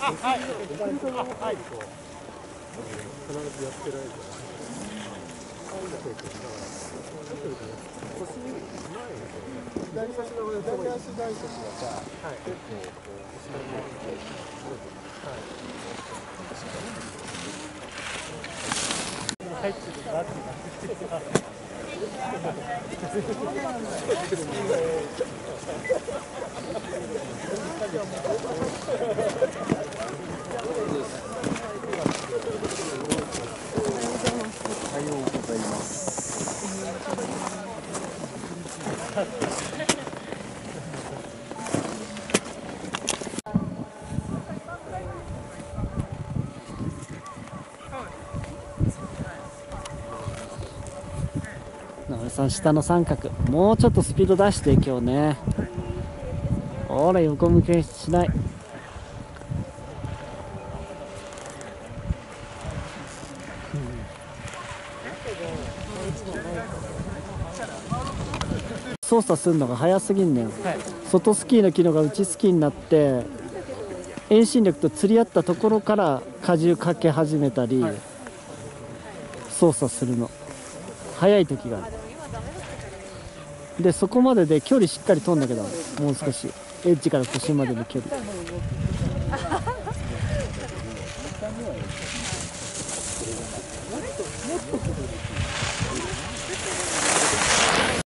野村さん、下の三角もうちょっとスピード出して今日ね。ほら横向けしない。操作するのが早すぎんねん、外スキーの機能が内スキーになって遠心力と釣り合ったところから荷重かけ始めたり、操作するの早い時がある。でそこまでで距離しっかり取んだけど、もう少しエッジから腰までの距離。